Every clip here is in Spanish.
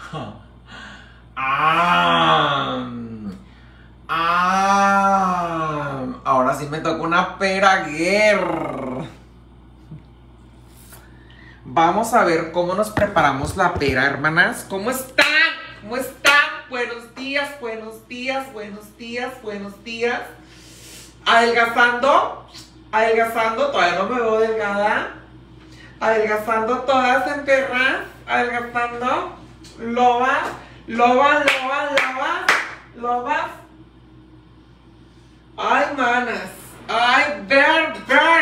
Ahora sí me toca una pera, Guer. Vamos a ver cómo nos preparamos la pera, hermanas. ¿Cómo están? ¿Cómo están? Buenos días, buenos días, buenos días, buenos días. Adelgazando, adelgazando, todavía no me veo delgada. Adelgazando todas en perras, adelgazando. Lobas, lobas, lobas, lobas, lobas. Ay, manas. Ay, ver.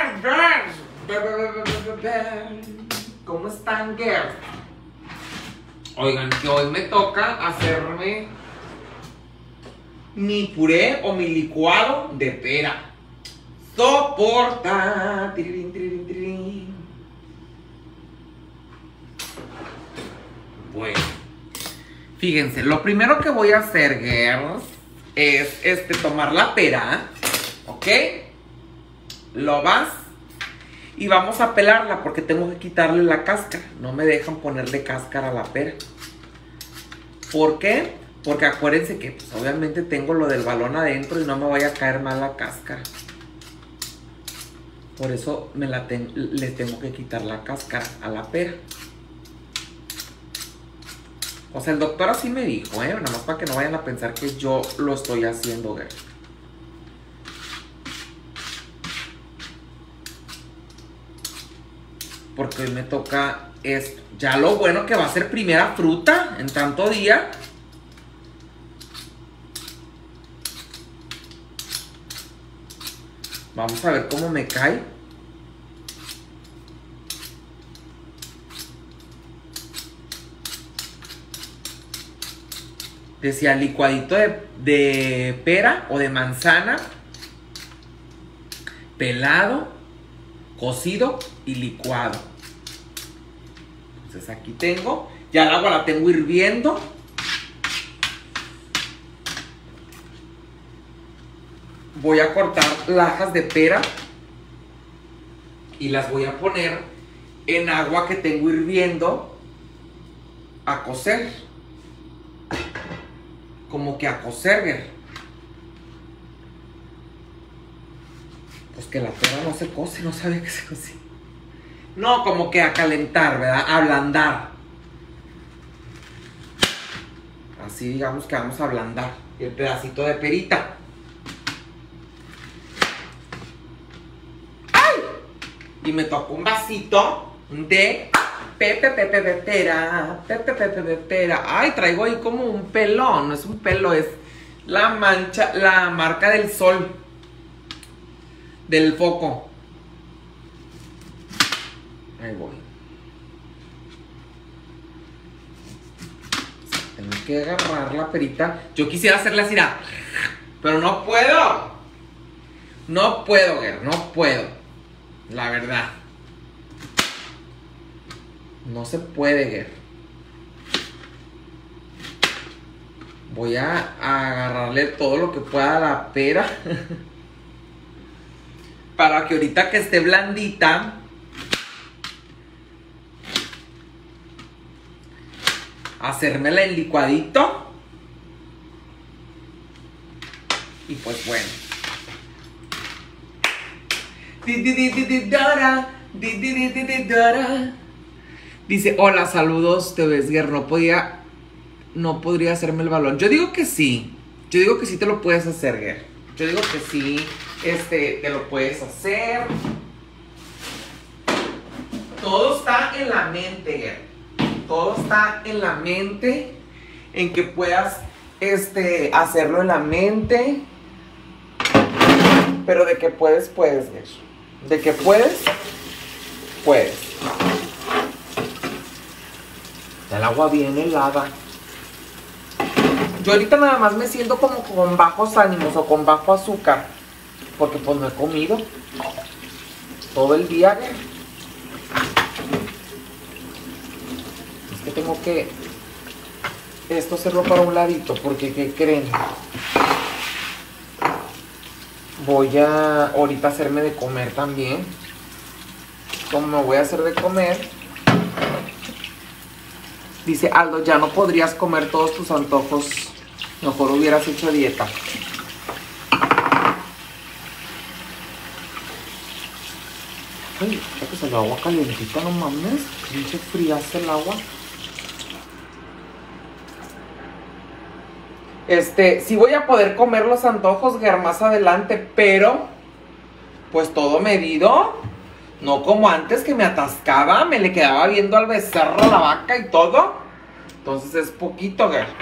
¿Cómo están, girls? Oigan, que hoy me toca hacerme mi puré o mi licuado de pera. Soporta. Tirirín, tirirín, tirirín. Bueno, fíjense, lo primero que voy a hacer, girls, es tomar la pera, ¿ok? Lo vas y vamos a pelarla porque tengo que quitarle la cáscara. No me dejan ponerle cáscara a la pera. ¿Por qué? Porque acuérdense que pues, obviamente tengo lo del balón adentro y no me vaya a caer mal la cáscara. Por eso le tengo que quitar la cáscara a la pera. O sea, el doctor así me dijo, nada más para que no vayan a pensar que yo lo estoy haciendo, güey. Porque hoy me toca esto. Ya lo bueno que va a ser primera fruta en tanto día. Vamos a ver cómo me cae. Decía licuadito de pera o de manzana, pelado, cocido y licuado. Entonces aquí tengo, ya el agua la tengo hirviendo. Voy a cortar lajas de pera y las voy a poner en agua que tengo hirviendo a cocer. Como que a cocer, güey. Pues que la pera no se cose, no sabía que se cocía. No, como que a calentar, ¿verdad? A ablandar. Así digamos que vamos a ablandar el pedacito de perita. ¡Ay! Y me tocó un vasito de pera. Ay, traigo ahí como un pelón. No es un pelo, es la mancha, la marca del sol. Del foco. Ahí voy. Tengo que agarrar la perita. Yo quisiera hacerla así, pero no puedo. No puedo, Ger, no puedo. La verdad. No se puede, Ger. Voy a agarrarle todo lo que pueda a la pera. Para que ahorita que esté blandita, hacérmela en licuadito. Y pues bueno. Dice, hola, saludos, te ves, Ger, no podría hacerme el balón. Yo digo que sí. Yo digo que sí te lo puedes hacer, Ger. Yo digo que sí, te lo puedes hacer. Todo está en la mente, Ger. Todo está en la mente. En que puedas, hacerlo en la mente. Pero de que puedes, Ger. De que puedes. El agua bien helada. Yo ahorita nada más me siento como con bajos ánimos o con bajo azúcar. Porque pues no he comido todo el día. Es que tengo que esto hacerlo para un ladito. Porque ¿qué creen? Voy a ahorita hacerme de comer también. Como me voy a hacer de comer, Dice Aldo, ya no podrías comer todos tus antojos. Mejor hubieras hecho dieta. Ay, ya que salió agua calientita, no mames. Pinche fríaste el agua. Sí voy a poder comer los antojos, Ger, más adelante, pero pues todo medido. No como antes que me atascaba, me le quedaba viendo al becerro, a la vaca y todo. Entonces es poquito, Ger.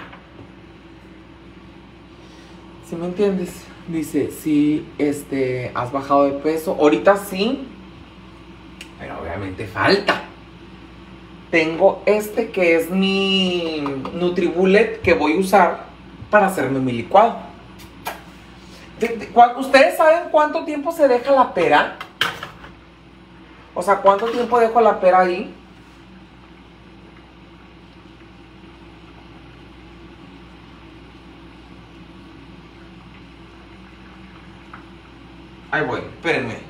¿Sí me entiendes? Dice, sí, has bajado de peso. Ahorita sí, pero obviamente falta. Tengo que es mi Nutribullet que voy a usar para hacerme mi licuado. ¿Ustedes saben cuánto tiempo se deja la pera? O sea, ¿cuánto tiempo dejo la pera ahí? Ahí voy, espérenme.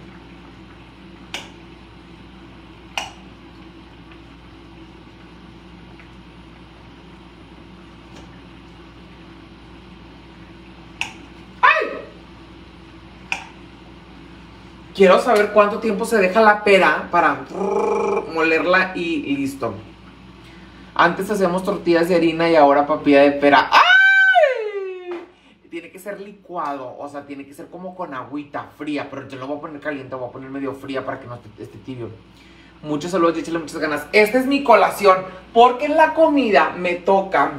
Quiero saber cuánto tiempo se deja la pera para molerla y listo. Antes hacíamos tortillas de harina y ahora papilla de pera. ¡Ay! Tiene que ser licuado, o sea, tiene que ser como con agüita fría, pero yo lo voy a poner caliente, voy a poner medio fría para que no esté tibio. Muchos saludos y échale muchas ganas. Esta es mi colación, porque en la comida me toca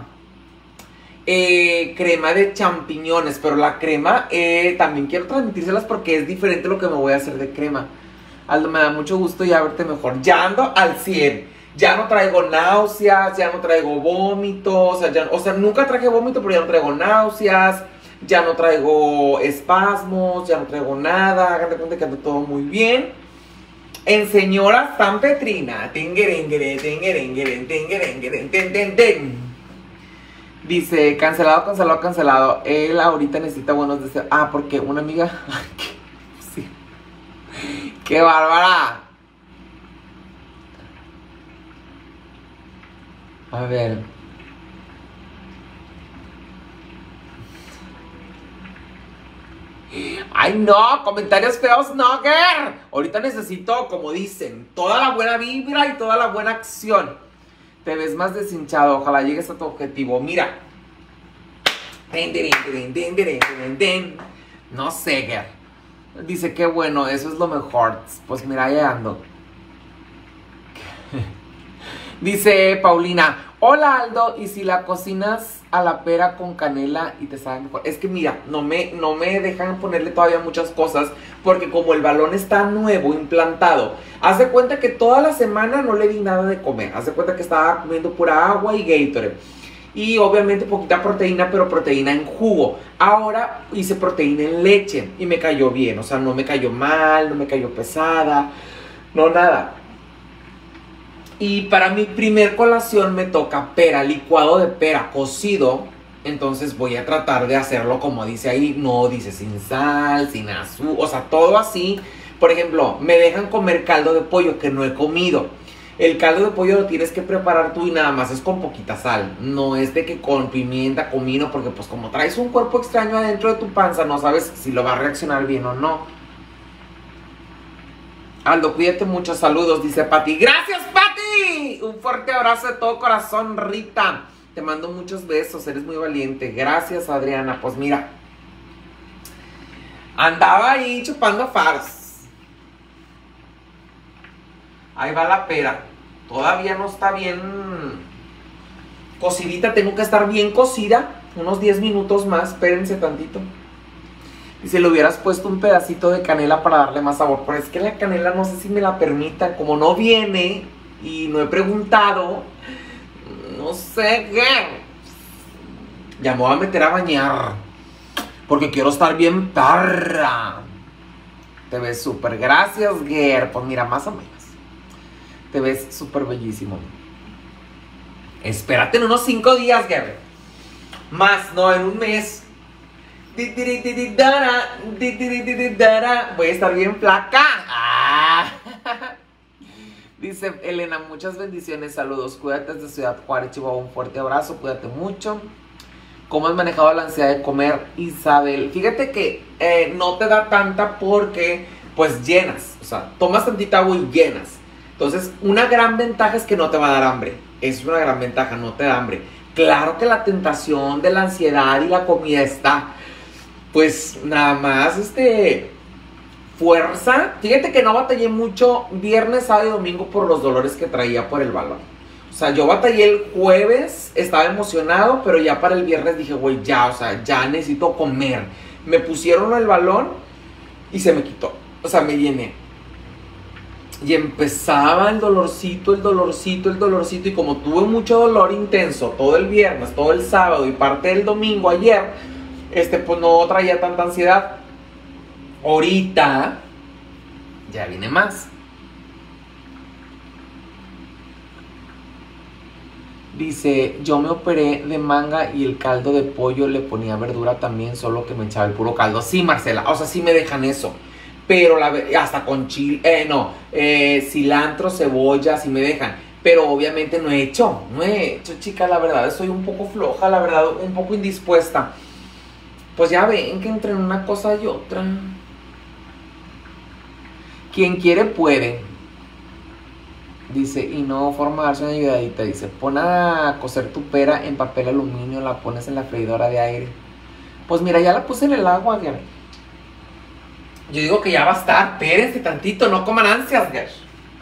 crema de champiñones, pero la crema también quiero transmitírselas porque es diferente lo que me voy a hacer de crema. Aldo, me da mucho gusto ya verte mejor. Ya ando al 100. Ya no traigo náuseas, ya no traigo vómitos. O sea, nunca traje vómito, pero ya no traigo náuseas. Ya no traigo espasmos, ya no traigo nada. Háganme cuenta que anda todo muy bien. En señora San Petrina. Dice, cancelado, cancelado, cancelado. Él ahorita necesita buenos deseos. Ah, porque una amiga... sí. ¡Qué bárbara! A ver. ¡Ay, no! Comentarios feos, no, girl. Ahorita necesito, como dicen, toda la buena vibra y toda la buena acción. Te ves más deshinchado. Ojalá llegues a tu objetivo. Mira. No sé, girl. Dice, qué bueno, eso es lo mejor. Pues mira, ya ando. Dice Paulina, hola Aldo, ¿y si la cocinas a la pera con canela y te sabe mejor? Es que mira, no me dejan ponerle todavía muchas cosas, porque como el balón está nuevo, implantado, haz de cuenta que toda la semana no le di nada de comer. Haz de cuenta que estaba comiendo pura agua y Gatorade. Y obviamente poquita proteína, pero proteína en jugo. Ahora hice proteína en leche y me cayó bien. O sea, no me cayó mal, no me cayó pesada, no nada. Y para mi primer colación me toca pera, licuado de pera, cocido. Entonces voy a tratar de hacerlo como dice ahí. No dice sin sal, sin azúcar, o sea, todo así. Por ejemplo, me dejan comer caldo de pollo que no he comido. El caldo de pollo lo tienes que preparar tú y nada más es con poquita sal. No es de que con pimienta, comino, porque pues como traes un cuerpo extraño adentro de tu panza, no sabes si lo va a reaccionar bien o no. Aldo, cuídate mucho, saludos, dice Pati. ¡Gracias, Pati! Un fuerte abrazo de todo corazón, Rita. Te mando muchos besos, eres muy valiente. Gracias, Adriana. Pues mira, andaba ahí chupando faros. Ahí va la pera. Todavía no está bien cocidita, tengo que estar bien cocida. Unos 10 minutos más, espérense tantito. Y si le hubieras puesto un pedacito de canela para darle más sabor. Pero es que la canela no sé si me la permita. Como no viene y no he preguntado, no sé qué. Ya me voy a meter a bañar, porque quiero estar bien perra. Te ves súper. Gracias, Ger. Pues mira, más o menos. Te ves súper bellísimo. Espérate en unos 5 días, Ger. Más, no, en un mes. Voy a estar bien flaca. Dice Dice Elena, muchas bendiciones, saludos, cuídate desde Ciudad Juárez, Chihuahua, un fuerte abrazo, cuídate mucho. ¿Cómo has manejado la ansiedad de comer, Isabel? Fíjate que no te da tanta porque pues llenas, o sea, tomas tantita agua y llenas. Entonces, una gran ventaja es que no te va a dar hambre. Es una gran ventaja, no te da hambre. Claro que la tentación de la ansiedad y la comida está, pues nada más, fuerza. Fíjate que no batallé mucho viernes, sábado y domingo por los dolores que traía por el balón. O sea, yo batallé el jueves, estaba emocionado, pero ya para el viernes dije, güey, ya, o sea, ya necesito comer. Me pusieron el balón y se me quitó. O sea, me llené. Y empezaba el dolorcito, y como tuve mucho dolor intenso todo el viernes, todo el sábado y parte del domingo ayer, pues no traía tanta ansiedad. Ahorita ya viene más. Dice, yo me operé de manga y el caldo de pollo le ponía verdura también, solo que me echaba el puro caldo. Sí, Marcela, o sea, sí me dejan eso. Pero hasta con chile, cilantro, cebolla, sí me dejan. Pero obviamente no he hecho, chica, la verdad, soy un poco floja, la verdad, un poco indispuesta. Pues ya ven que entre una cosa y otra. Quien quiere puede. Dice, y no forma darse una ayudadita. Dice, pon a cocer tu pera en papel aluminio, la pones en la freidora de aire. Pues mira, ya la puse en el agua, Ger. Yo digo que ya va a estar. Espérense tantito, no coman ansias, Ger.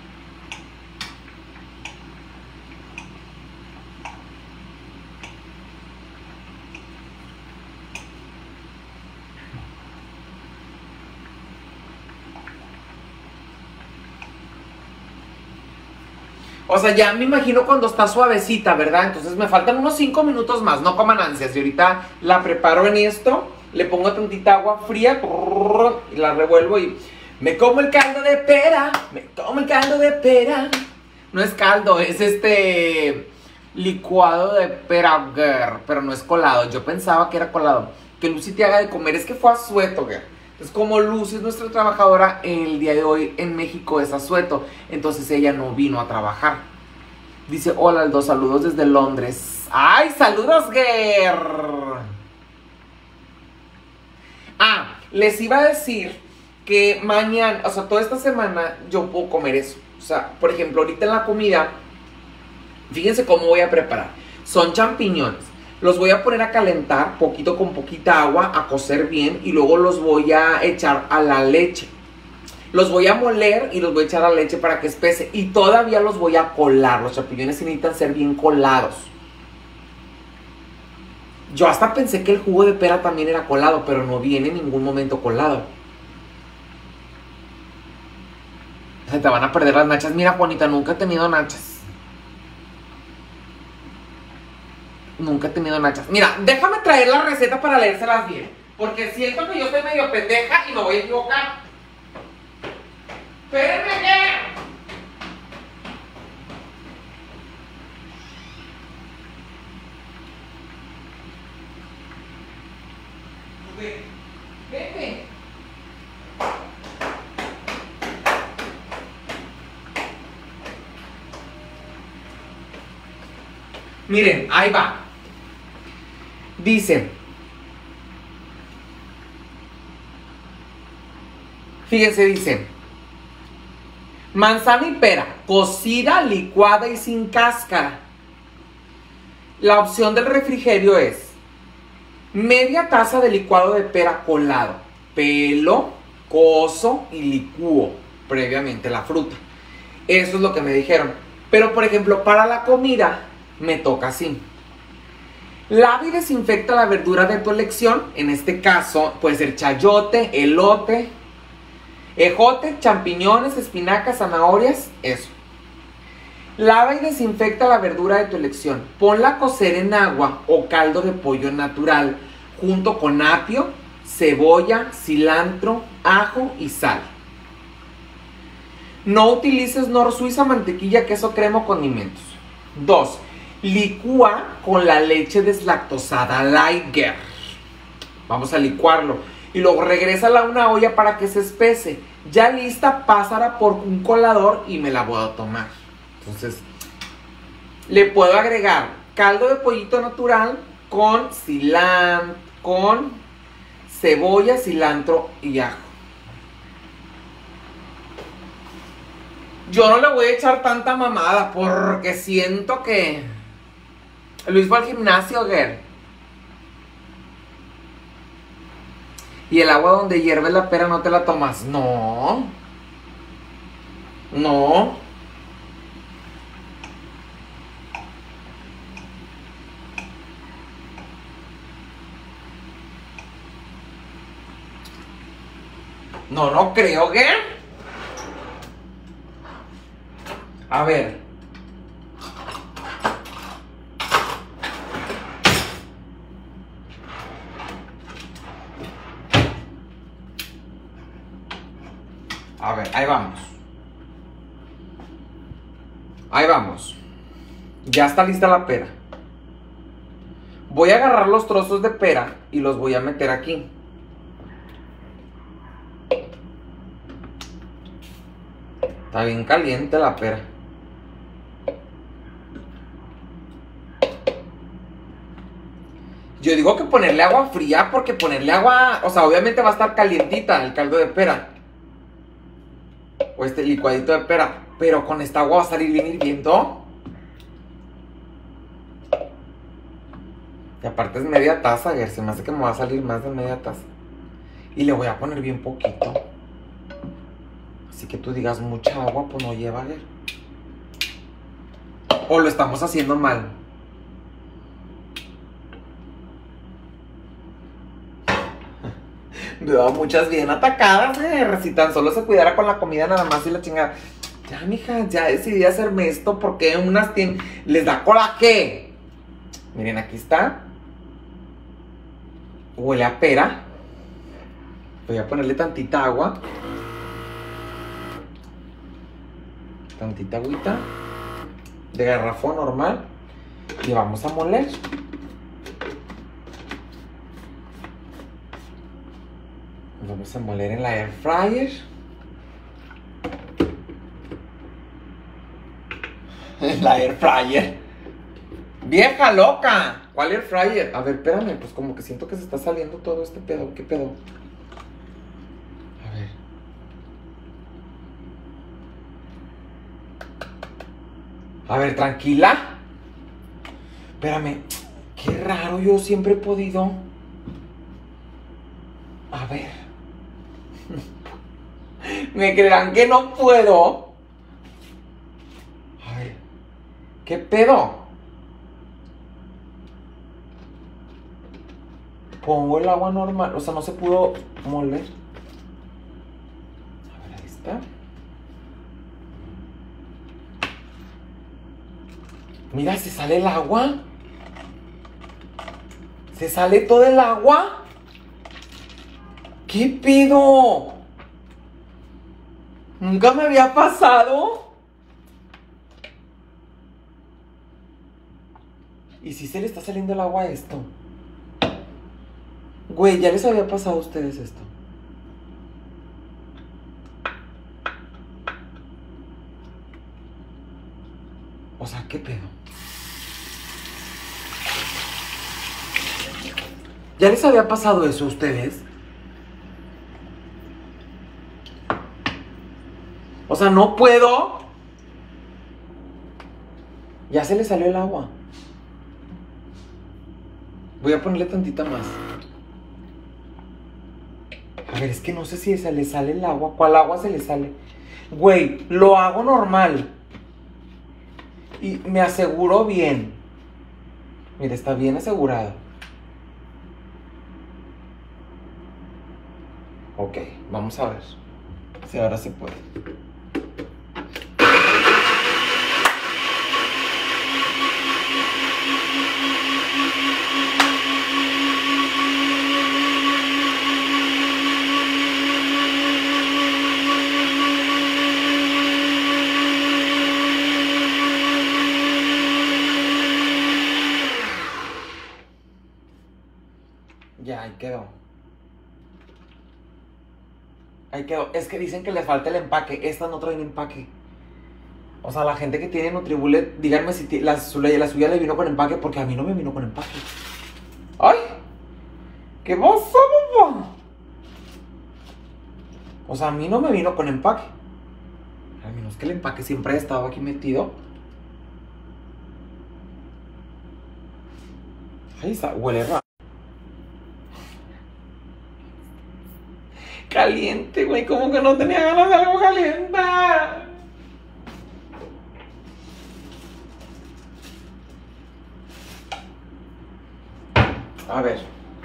O sea, ya me imagino cuando está suavecita, ¿verdad? Entonces me faltan unos 5 minutos más, no coman ansias. Y ahorita la preparo en esto, le pongo tantita agua fría y la revuelvo y me como el caldo de pera, No es caldo, es licuado de pera, girl, pero no es colado. Yo pensaba que era colado. Que Lucy te haga de comer, es que fue asueto, girl. Entonces, como Lucy es nuestra trabajadora, el día de hoy en México es asueto. Entonces ella no vino a trabajar. Dice, hola Aldo, saludos desde Londres. ¡Ay, saludos, girl! Ah, les iba a decir que mañana, o sea, toda esta semana yo puedo comer eso. O sea, por ejemplo, ahorita en la comida, fíjense cómo voy a preparar. Son champiñones. Los voy a poner a calentar poquito con poquita agua, a cocer bien, y luego los voy a echar a la leche. Los voy a moler y los voy a echar a la leche para que espese. Y todavía los voy a colar. Los champiñones necesitan ser bien colados. Yo hasta pensé que el jugo de pera también era colado, pero no viene en ningún momento colado. Se te van a perder las nachas. Mira, Juanita, nunca he tenido nachas. Nunca he tenido nachas. Mira, déjame traer la receta para leérselas bien. Porque siento que yo estoy medio pendeja y me voy a equivocar. Espérenme, ¿qué? Vete. Miren, ahí va. Dice, fíjense, dice, manzana y pera, cocida, licuada y sin cáscara. La opción del refrigerio es media taza de licuado de pera colado, pelo, cozo y licúo previamente la fruta. Eso es lo que me dijeron. Pero, por ejemplo, para la comida me toca así. Lava y desinfecta la verdura de tu elección. En este caso puede ser chayote, elote, ejote, champiñones, espinacas, zanahorias, eso. Lava y desinfecta la verdura de tu elección. Ponla a cocer en agua o caldo de pollo natural junto con apio, cebolla, cilantro, ajo y sal. No utilices nor suiza, mantequilla, queso, crema o condimentos. 2. Licúa con la leche deslactosada Liger. Vamos a licuarlo. Y luego regrésala a una olla para que se espese. Ya lista, pásala por un colador y me la voy a tomar. Entonces, le puedo agregar caldo de pollito natural con cilantro, con cebolla, cilantro y ajo. Yo no le voy a echar tanta mamada porque siento que Luis fue al gimnasio, girl. Y el agua donde hierve la pera no te la tomas. No. No. No, no creo, girl. A ver. A ver, ahí vamos. Ahí vamos. Ya está lista la pera. Voy a agarrar los trozos de pera y los voy a meter aquí. Está bien caliente la pera. Yo digo que ponerle agua fría porque ponerle agua, o sea, obviamente va a estar calientita el caldo de pera. O este licuadito de pera. Pero con esta agua va a salir bien hirviendo. Y aparte es media taza, Ger. Se me hace que me va a salir más de media taza. Y le voy a poner bien poquito. Así que tú digas mucha agua, pues no lleva, Ger. O lo estamos haciendo mal. Veo muchas bien atacadas, si tan solo se cuidara con la comida nada más y la chingada. Ya, mija, ya decidí hacerme esto porque unas tienen... ¿Les da coraje? Miren, aquí está. Huele a pera. Voy a ponerle tantita agua. Tantita agüita. De garrafón normal. Y vamos a moler. Vamos a moler en la air fryer. En la air fryer. ¡Vieja loca! ¿Cuál air fryer? A ver, espérame, pues como que siento que se está saliendo todo este pedo. ¿Qué pedo? A ver. A ver, tranquila. Espérame. Qué raro, yo siempre he podido. A ver. ¿Me creerán que no puedo? A ver. ¿Qué pedo? Pongo el agua normal. O sea, no se pudo moler. A ver, ahí está. Mira, se sale el agua. Se sale todo el agua. ¿Qué pedo? Nunca me había pasado. ¿Y si se le está saliendo el agua a esto? Güey, ¿ya les había pasado a ustedes esto? O sea, ¿qué pedo? ¿Ya les había pasado eso a ustedes? O sea, no puedo. Ya se le salió el agua. Voy a ponerle tantita más. A ver, es que no sé si se le sale el agua. ¿Cuál agua se le sale? Güey, lo hago normal. Y me aseguro bien. Mira, está bien asegurado. Ok, vamos a ver si ahora se puede. Ya, ahí quedó. Ahí quedó. Es que dicen que les falta el empaque. Estas no traen empaque. O sea, la gente que tiene Nutribullet, díganme si la suya le vino con empaque, porque a mí no me vino con empaque. ¡Ay! ¿Qué pasó, papá? O sea, a mí no me vino con empaque. A menos que el empaque siempre ha estado aquí metido. Ay, huele raro. Caliente, güey. Como que no tenía ganas de algo caliente. A ver.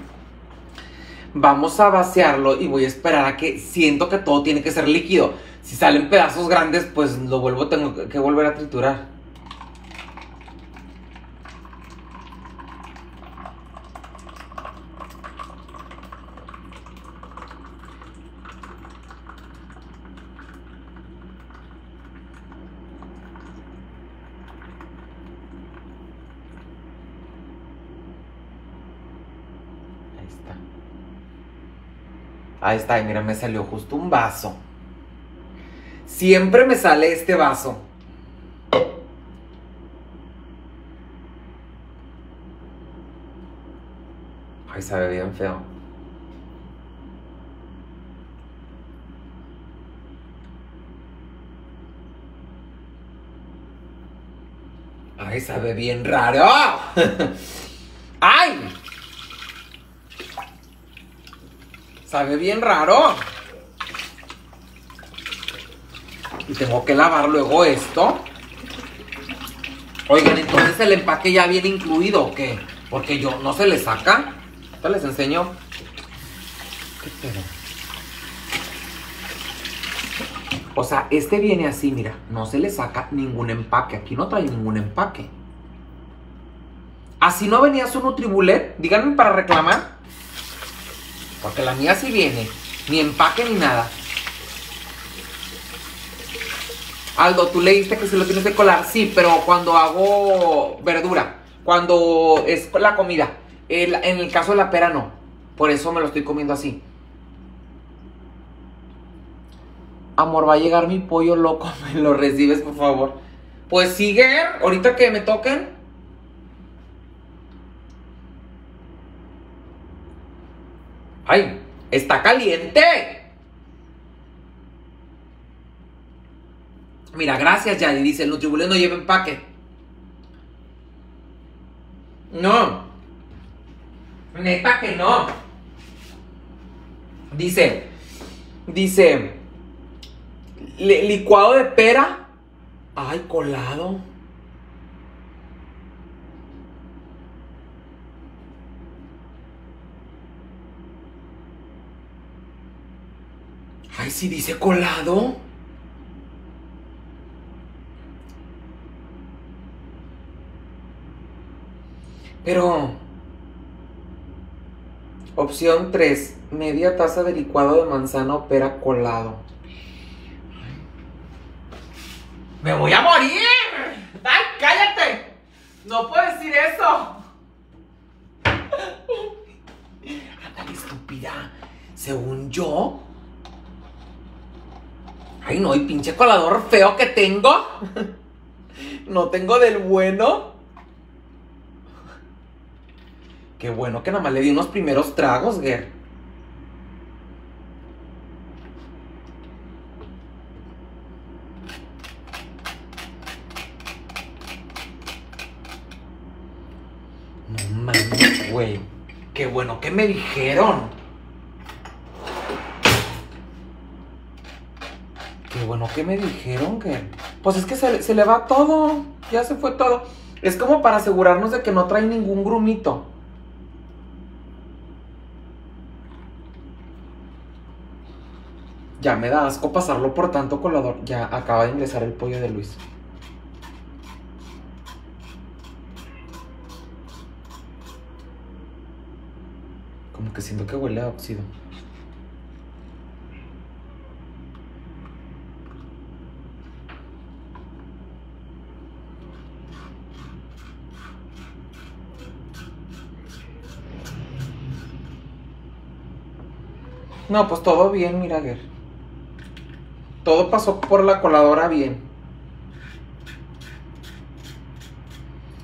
Vamos a vaciarlo y voy a esperar a que siento que todo tiene que ser líquido. Si salen pedazos grandes, pues tengo que volver a triturar. Ahí está, y mira, me salió justo un vaso. Siempre me sale este vaso. Ay, sabe bien feo. Ay, sabe bien raro. ¡Ay! Sabe bien raro. Y tengo que lavar luego esto. Oigan, entonces el empaque ya viene incluido, ¿o qué? Porque yo no se le saca. Ahorita les enseño. ¿Qué pedo? O sea, este viene así, mira. No se le saca ningún empaque. Aquí no trae ningún empaque. Así no venía su Nutribullet. Díganme para reclamar. Porque la mía sí viene. Ni empaque ni nada. Aldo, tú leíste que se lo tienes que colar. Sí, pero cuando hago verdura. Cuando es la comida. En el caso de la pera no. Por eso me lo estoy comiendo así. Amor, va a llegar mi pollo loco. ¿Me lo recibes, por favor? Pues sigue. Ahorita que me toquen. ¡Ay! ¡Está caliente! Mira, gracias, Yadi. Dice, el Nutribullet no lleva empaque. No. Neta que no. Dice, licuado de pera. Ay, colado. Ay, sí dice colado. Pero opción 3, media taza de licuado de manzana o pera colado. ¡Me voy a morir! ¡Ay, cállate! ¡No puedo decir eso! Ándale, estúpida. Según yo. Ay, no, y pinche colador feo que tengo. No tengo del bueno. Qué bueno que nada más le di unos primeros tragos, Ger. No mames, güey. Qué bueno que me dijeron. Qué bueno que me dijeron, Ger. Pues es que se le va todo. Ya se fue todo. Es como para asegurarnos de que no trae ningún grumito. Ya me da asco pasarlo por tanto colador. Ya acaba de ingresar el pollo de Luis. Como que siento que huele a óxido. No, pues todo bien, mira, Ger. Todo pasó por la coladora bien.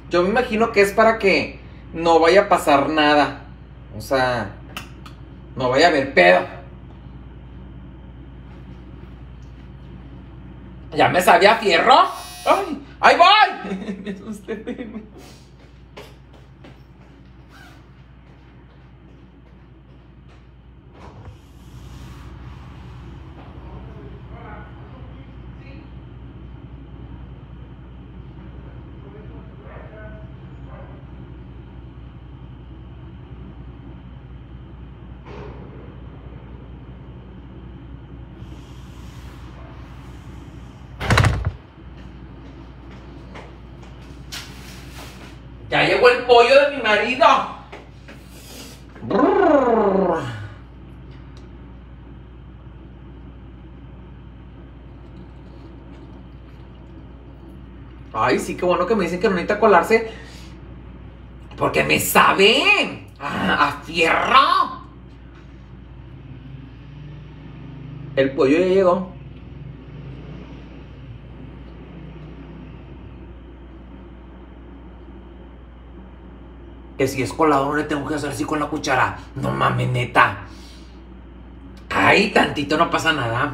Yo me imagino que es para que no vaya a pasar nada. O sea, no vaya a haber pedo. ¿Ya me sabía fierro? ¡Ay! ¡Ahí voy! Me asusté. Ya llegó el pollo de mi marido. Brrr. Ay, sí, qué bueno que me dicen que no necesita colarse. Porque me sabe a fierro. El pollo ya llegó. Que si es colado no le tengo que hacer así con la cuchara. No mames, neta. Ay, tantito no pasa nada.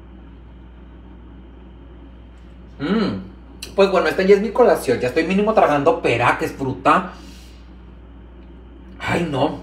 Pues bueno, esta ya es mi colación. Ya estoy mínimo tragando pera, que es fruta. Ay, no.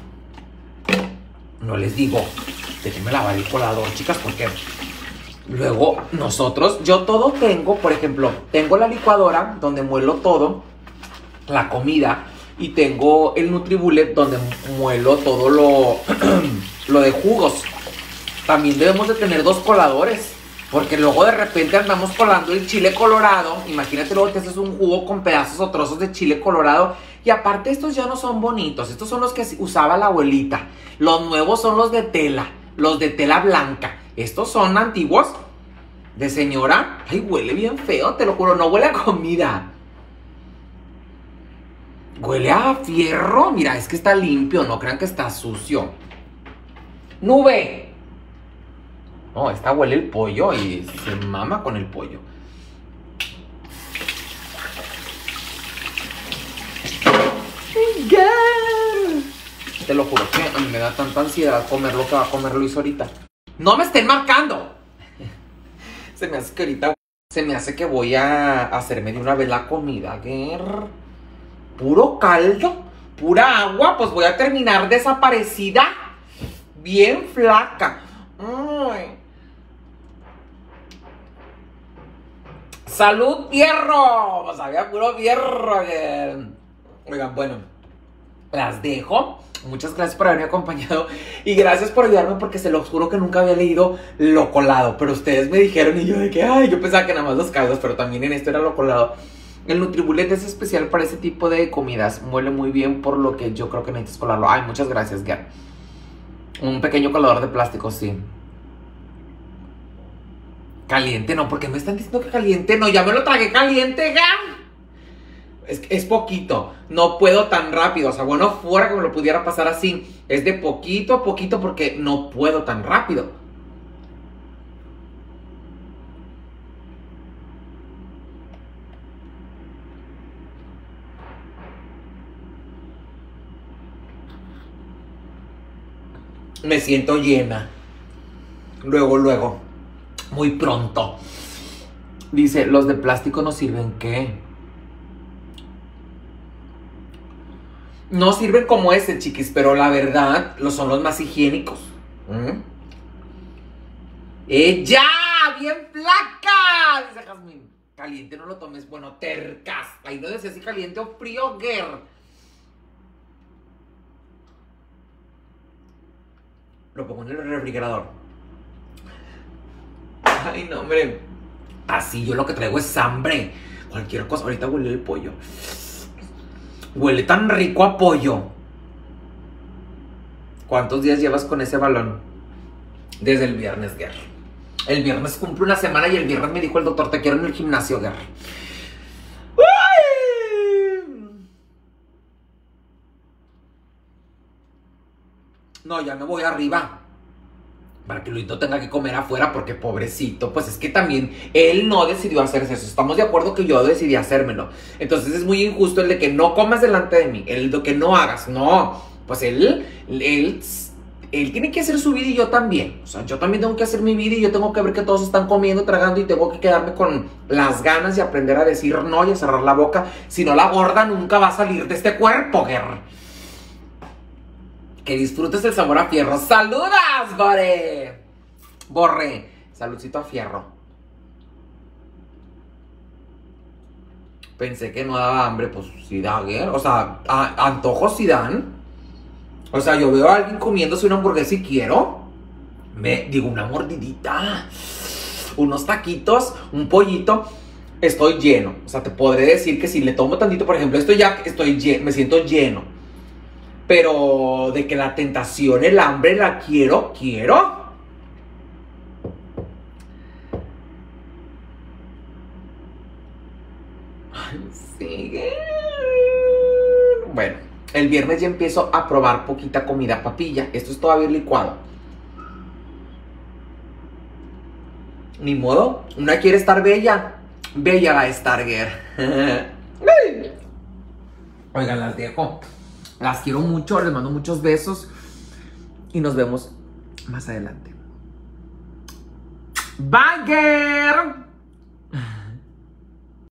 No les digo. Déjenme lavar el colador, chicas, porque luego nosotros, yo todo tengo, por ejemplo, tengo la licuadora donde muelo todo, la comida. Y tengo el NutriBullet donde muelo todo lo de jugos. También debemos de tener 2 coladores. Porque luego de repente andamos colando el chile colorado. Imagínate luego que haces un jugo con pedazos o trozos de chile colorado. Y aparte estos ya no son bonitos. Estos son los que usaba la abuelita. Los nuevos son los de tela. Los de tela blanca. Estos son antiguos. De señora. Ay, huele bien feo, te lo juro. No huele a comida. Huele a fierro. Mira, es que está limpio. No crean que está sucio. ¡Nube! No, esta huele el pollo y se mama con el pollo. Te lo juro que a mí me da tanta ansiedad comer lo que va a comer Luis ahorita. ¡No me estén marcando! Se me hace que ahorita... Se me hace que voy a hacerme de una vez la comida. Puro caldo, pura agua, pues voy a terminar desaparecida, bien flaca. Ay. ¡Salud, fierro! Pues había puro fierro. Oigan, bueno, las dejo. Muchas gracias por haberme acompañado y gracias por ayudarme porque se los juro que nunca había leído lo colado. Pero ustedes me dijeron y yo de que, ay, yo pensaba que nada más los caldos, pero también en esto era lo colado. El NutriBullet es especial para ese tipo de comidas. Muele muy bien, por lo que yo creo que necesitas colarlo. Ay, muchas gracias, Gar. Un pequeño colador de plástico, sí. Caliente no, porque me están diciendo que caliente no. Ya me lo tragué caliente, Gar. Es poquito. No puedo tan rápido. O sea, bueno, fuera que me lo pudiera pasar así. Es de poquito a poquito porque no puedo tan rápido. Me siento llena. Luego. Muy pronto. Dice, los de plástico no sirven, ¿qué? No sirven como ese, chiquis, pero la verdad, son los más higiénicos. ¡Ella! ¡Bien flaca! Dice Jazmín. Caliente no lo tomes. Bueno, tercas. Ahí no decía si caliente o frío, girl. Lo pongo en el refrigerador. Ay, no, hombre. Así yo lo que traigo es hambre. Cualquier cosa. Ahorita huele el pollo. Huele tan rico a pollo. ¿Cuántos días llevas con ese balón? Desde el viernes, Guerra. El viernes cumple una semana y el viernes me dijo el doctor, te quiero en el gimnasio, Guerra. No, ya me voy arriba. para que Luis no tenga que comer afuera, porque pobrecito, pues es que también él no decidió hacerse eso. Estamos de acuerdo que yo decidí hacérmelo. Entonces es muy injusto el de que no comas delante de mí, el de que no hagas. No, pues él tiene que hacer su vida y yo también. O sea, yo también tengo que hacer mi vida y yo tengo que ver que todos están comiendo, tragando y tengo que quedarme con las ganas y aprender a decir no y a cerrar la boca. Si no, la gorda nunca va a salir de este cuerpo, guerra. Que disfrutes el sabor a fierro. ¡Saludas, Borre! Borre, saludcito a fierro. Pensé que no daba hambre, pues sí da, ¿eh? O sea, antojos sí dan. O sea, yo veo a alguien comiéndose una hamburguesa y quiero. Me digo, una mordidita. Unos taquitos, un pollito. Estoy lleno. O sea, te podré decir que si le tomo tantito, por ejemplo, me siento lleno. Pero de que la tentación, el hambre, la quiero. Ay, sigue. Bueno, el viernes ya empiezo a probar poquita comida papilla. Esto es todavía licuado. Ni modo, una quiere estar bella. Bella va a estar, girl. Oigan, las dejo. Las quiero mucho, les mando muchos besos y nos vemos más adelante. Bye, girl.